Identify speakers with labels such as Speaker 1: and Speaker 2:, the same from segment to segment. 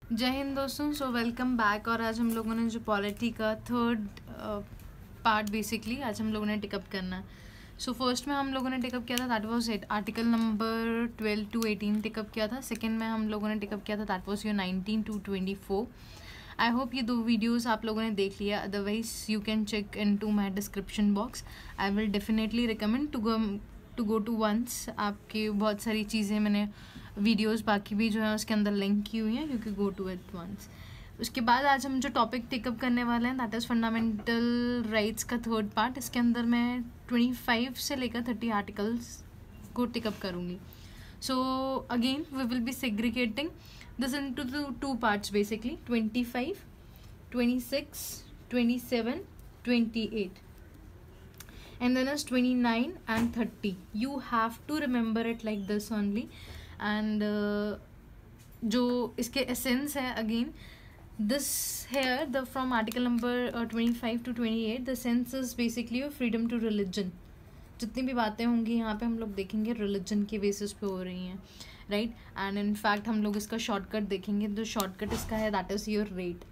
Speaker 1: जय हिंद दोस्तों। So welcome back. और आज हम लोगों ने जो पॉलिटी का थर्ड पार्ट बेसिकली आज हम लोगों ने टिकअप करना है। सो फर्स्ट में हम लोगों ने टिकअप किया था, that was it, article number 12 to 18 take up किया था। सेकंड में हम लोगों ने टिकअप किया था, that was your 19 to 24। I hope ये दो वीडियोस आप लोगों ने देख लिया, otherwise you can check into my description box. I will definitely recommend to go to once. आपकी बहुत सारी चीज़ें मैंने वीडियोस बाकी भी जो है उसके अंदर लिंक की हुई हैं, you can go to it once. उसके बाद आज हम जो टॉपिक टिकअप करने वाले हैं दैट इज़ फंडामेंटल राइट्स का थर्ड पार्ट। इसके अंदर मैं 25 से लेकर 30 आर्टिकल्स को टिकअप करूँगी। So again we will be segregating this into two parts basically, 25, 26, 27, 28 and then is 29 and 30. You have to remember it like this only. And जो इसके एसेंस है, again this here the from article number 25 to 28 the sense is basically freedom to religion. जितनी भी बातें होंगी यहाँ पे हम लोग देखेंगे रिलीजन के बेसिस पे हो रही हैं, राइट। एंड इन फैक्ट हम लोग इसका शॉर्टकट देखेंगे। जो शॉर्टकट इसका है that is your rate,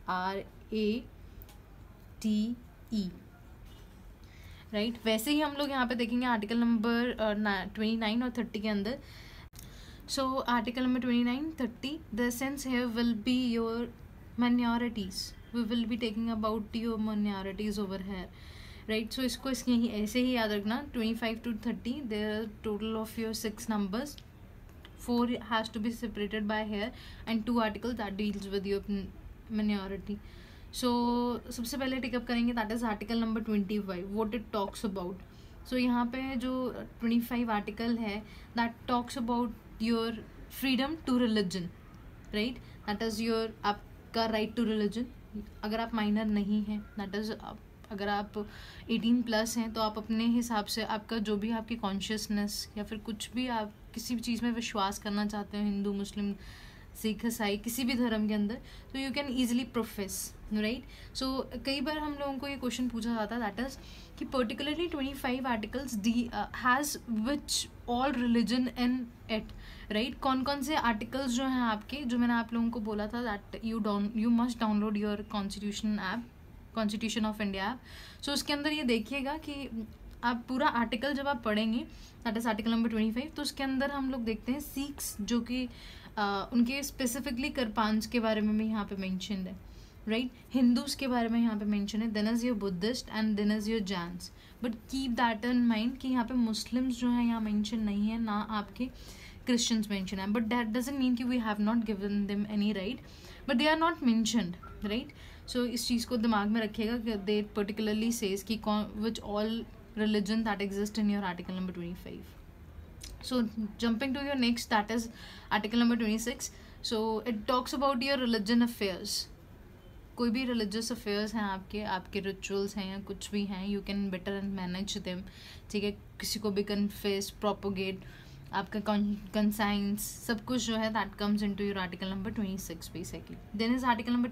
Speaker 1: RATE, right. वैसे ही हम लोग यहाँ पे देखेंगे आर्टिकल नंबर 29 और 30 के अंदर। So article number 29, 30 the sense here will be your minorities. We will be taking about your minorities over here, right? So इसको ऐसे ही याद रखना। 25 to 30 there are total of your 6 numbers. 4 has to be separated by here and 2 articles that deals with your minority. सो सबसे पहले take up करेंगे that is article number 25, what it talks about. So यहाँ पे जो 25 आर्टिकल है that talks about your freedom to religion, right. That is your आपका right to religion. अगर आप माइनर नहीं हैं, दैट इज़ अगर आप 18+ हैं तो आप अपने हिसाब से आपका जो भी आपकी कॉन्शियसनेस या फिर कुछ भी आप किसी भी चीज़ में विश्वास करना चाहते हैं, हिंदू, मुस्लिम, सिख, ईसाई, किसी भी धर्म के अंदर, तो you can easily profess, right. So कई बार हम लोगों को ये क्वेश्चन पूछा जाता है दैट इज़ कि particularly 25 articles has which all religion in it, right. कौन कौन से आर्टिकल्स जो हैं आपके, जो मैंने आप लोगों को बोला था that you must download your constitution app, constitution of India app. So उसके अंदर ये देखिएगा कि आप पूरा आर्टिकल जब आप पढ़ेंगे दैट इज़ आर्टिकल नंबर 25, तो उसके अंदर हम लोग देखते हैं सिख्स जो कि उनके स्पेसिफिकली करपांस के बारे में भी यहाँ पे मेंशन है, राइट। हिंदूज के बारे में यहाँ पे मेंशन है, then is your Buddhist and then is your Jains. But keep that in mind कि यहाँ पे मुस्लिम्स जो हैं यहाँ मेंशन नहीं है, ना आपके क्रिश्चियंस मेंशन है। बट दैट डजंट मीन कि we have not given them any right, but they are not mentioned, right. So इस चीज़ को दिमाग में रखिएगा कि दे पर्टिकुलरली सेज कि which all religion that exist in your article number 25. So jumping to your next, that is article number 26. So it talks about your religion affairs. कोई भी religious affairs हैं आपके rituals हैं या कुछ भी हैं, you can better and manage them, ठीक है। किसी को भी confess, propagate, आपका conscience, सब कुछ जो है that comes into your article number 26 basically. Then is article number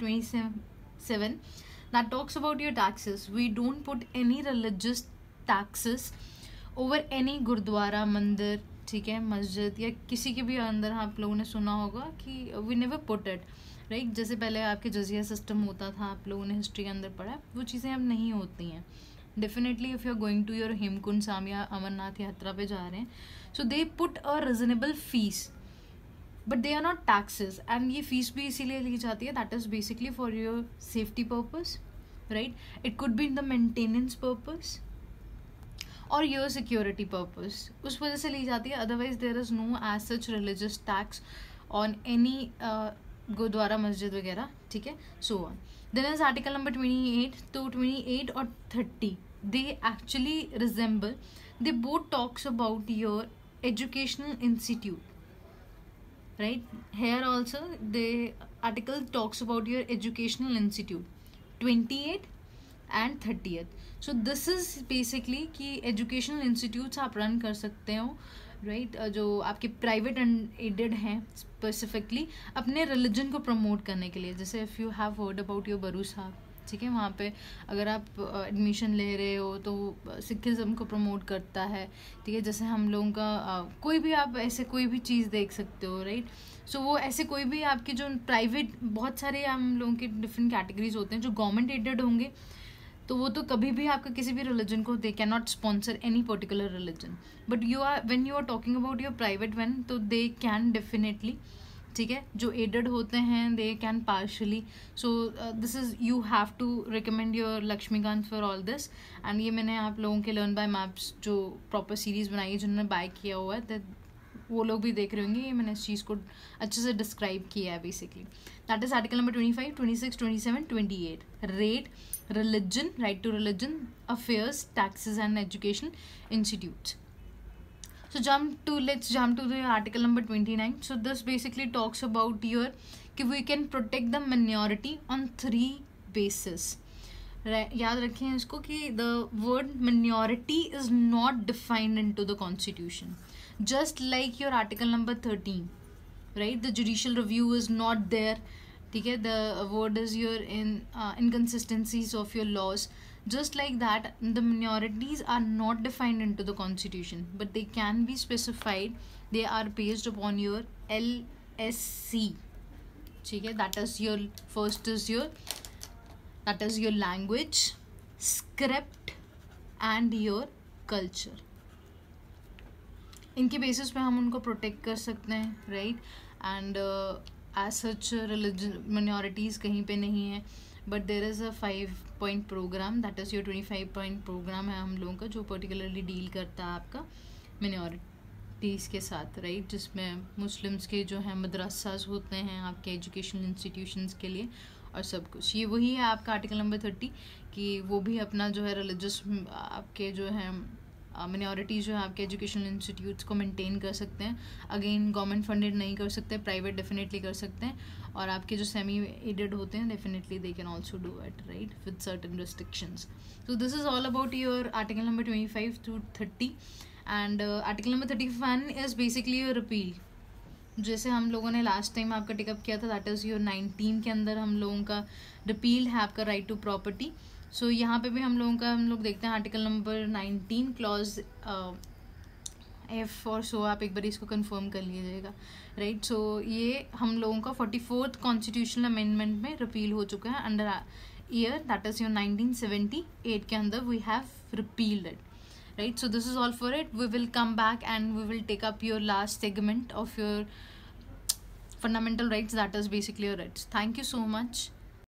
Speaker 1: 27 that talks about your taxes. We don't put any religious taxes over any gurdwara, mandir, ठीक है, मस्जिद या किसी के भी अंदर। आप लोगों ने सुना होगा कि we never put it, right. जैसे पहले आपके जजिया सिस्टम होता था, आप लोगों ने हिस्ट्री के अंदर पढ़ा, वो चीज़ें अब नहीं होती हैं। Definitely if you are going to your Hemkund Sahib या अमरनाथ यात्रा पे जा रहे हैं, so they put a reasonable fees but they are not taxes. And ये फीस भी इसीलिए ली जाती है that is basically for your safety purpose, right. It could be in the maintenance purpose और योर सिक्योरिटी पर्पज, उस वजह से ली जाती है। Otherwise there is no as such religious tax on any gurdwara, मस्जिद वगैरह, ठीक है। So on. Then is article number 28। तो 28 और 30 they actually resemble, they both talks about your educational institute, right. Here also the article talks about your educational institute, 28 and 30th। So this is basically कि educational institutes आप run कर सकते हो, right, जो आपके private and aided हैं specifically अपने religion को प्रमोट करने के लिए। जैसे if you have heard about your Baru Sahib, ठीक है। वहाँ पे अगर आप एडमिशन ले रहे हो तो सिखिज़म को प्रमोट करता है, ठीक है। जैसे हम लोगों का कोई भी आप ऐसे कोई भी चीज़ देख सकते हो, राइट। सो वो ऐसे कोई भी आपके जो प्राइवेट, बहुत सारे हम लोगों के डिफरेंट कैटेगरीज होते हैं जो गवर्नमेंट एडेड होंगे, तो वो तो कभी भी आपका किसी भी रिलीजन को, they can not sponsor any particular religion, but you are when you are talking about your private one, तो दे कैन डेफिनेटली, ठीक है। जो एडेड होते हैं they can partially, so this is, you have to recommend your Laxmikanth for all this. And ये मैंने आप लोगों के लर्न बाय मैप्स जो प्रॉपर सीरीज़ बनाई है, जिन्होंने बाय किया हुआ है, वो लोग भी देख रहे होंगे, ये मैंने इस चीज़ को अच्छे से डिस्क्राइब किया है basically. That is article number 25, 26, 27, 28। Rate, religion, right to religion, affairs, taxes and education institutes. So let's jump to the article number 29. So this basically talks about your कि we can protect the minority on 3 bases. याद रखें इसको कि the word minority is not defined into the constitution, just like your article number 13, right? The judicial review is not there, ठीक है। the word is your inconsistencies of your laws, just like that the minorities are not defined into the constitution, but they can be specified, they are based upon your LSC, ठीक है। that is your first is your, that is your language, script and your culture। इनके basis पे हम उनको protect कर सकते हैं, right. And as such religion minorities कहीं पे नहीं है, but there is a 5-point program, that is your 25 point program है हम लोगों का, जो पर्टिकुलरली डील करता है आपका मिनॉरिटीज़ के साथ, राइट। जिसमें मुस्लिम्स के जो हैं मदरसाज होते हैं आपके एजुकेशनल इंस्टीट्यूशंस के लिए और सब कुछ, ये वही है आपका आर्टिकल नंबर 30 कि वो भी अपना जो है रिलीजियस आपके जो है मिनॉरिटीज़ जो है आपके एजुकेशनल इंस्टीट्यूट्स को मेंटेन कर सकते हैं। अगेन गवर्नमेंट फंडेड नहीं कर सकते, प्राइवेट डेफिनेटली कर सकते हैं, और आपके जो सेमी एडेड होते हैं definitely they can also do it, right, with certain restrictions. So this is all about your article number 25 to 30। And article number 31 is basically your repeal, जैसे हम लोगों ने लास्ट टाइम आपका टिकअप किया था, दैट इज़ योर 19 के अंदर हम लोगों का रिपील है आपका राइट टू प्रॉपर्टी। सो यहाँ पे भी हम लोग देखते हैं आर्टिकल नंबर 19 क्लॉज F और सो, आप एक बार इसको कंफर्म कर लीजिएगा, राइट। सो ये हम लोगों का 44th कॉन्स्टिट्यूशनल अमेंडमेंट में रिपील हो चुका है under year, that is your 1978 के अंदर we have repealed it, right? So this is all for it. We will come back and we will take up your last segment of your fundamental rights, that is basically your rights. Thank you so much.